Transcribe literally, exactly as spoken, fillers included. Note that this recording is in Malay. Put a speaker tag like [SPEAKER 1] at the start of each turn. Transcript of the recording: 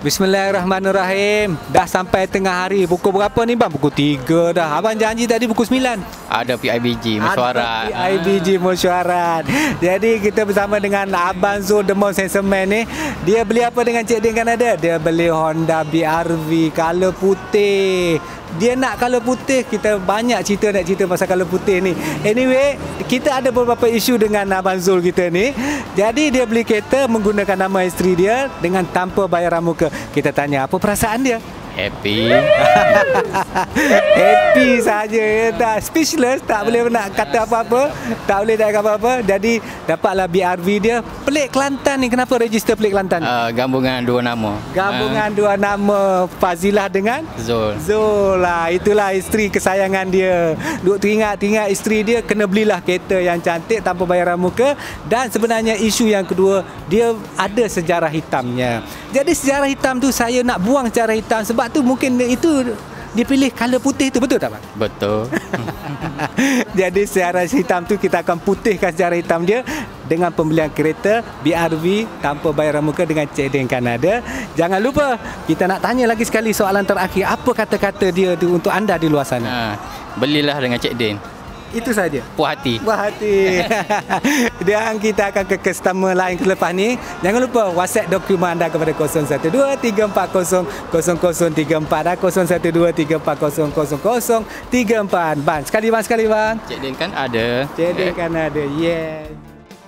[SPEAKER 1] Bismillahirrahmanirrahim. Dah sampai tengah hari. Pukul berapa ni bang? Pukul tiga dah. Abang janji tadi pukul sembilan.
[SPEAKER 2] Ada P I B G mesyuarat.
[SPEAKER 1] Ada P I B G mesyuarat. Jadi kita bersama dengan Abang Zul The Most Handsome Man ni. Dia beli apa dengan Cik Din Kanada? Dia beli Honda B R V color putih. Dia nak color putih. Kita banyak cerita nak cerita pasal color putih ni. Anyway, kita ada beberapa isu dengan Abang Zul kita ni. Jadi dia beli kereta menggunakan nama isteri dia dengan tanpa bayaran muka. Kita tanya apa perasaan dia.
[SPEAKER 2] Happy.
[SPEAKER 1] Happy saja ya, tak speechless, tak boleh nak kata apa-apa, tak boleh nak kata apa-apa. Jadi dapatlah B R V dia pelik Kelantan ni. Kenapa register pelik Kelantan?
[SPEAKER 2] Uh, gabungan dua nama.
[SPEAKER 1] Gabungan
[SPEAKER 2] uh,
[SPEAKER 1] dua nama, Fazilah dengan
[SPEAKER 2] Zul.
[SPEAKER 1] Zul lah, itulah isteri kesayangan dia. Duk teringat-teringat isteri dia, kena belilah kereta yang cantik tanpa bayaran muka. Dan sebenarnya isu yang kedua, dia ada sejarah hitamnya. Jadi sejarah hitam tu saya nak buang sejarah hitam sebab tu mungkin itu dia pilih color putih tu, betul tak bang?
[SPEAKER 2] Betul.
[SPEAKER 1] Jadi sejarah hitam tu kita akan putihkan sejarah hitam dia dengan pembelian kereta B R V tanpa bayaran muka dengan Cik Din Kanada. Jangan lupa kita nak tanya lagi sekali soalan terakhir. Apa kata-kata dia tu untuk anda di luar sana?
[SPEAKER 2] Uh, belilah dengan Cik Din.
[SPEAKER 1] Itu saja.
[SPEAKER 2] Puas hati.
[SPEAKER 1] Puas hati. Dan kita akan ke customer lain selepas ni. Jangan lupa WhatsApp dokumen anda kepada kosong satu dua tiga empat kosong kosong kosong tiga empat dan kosong satu dua tiga empat kosong kosong kosong tiga empat. Bang, sekali bang, sekali bang.
[SPEAKER 2] Cik Din kan ada.
[SPEAKER 1] Cik Din kan ada. Yeah.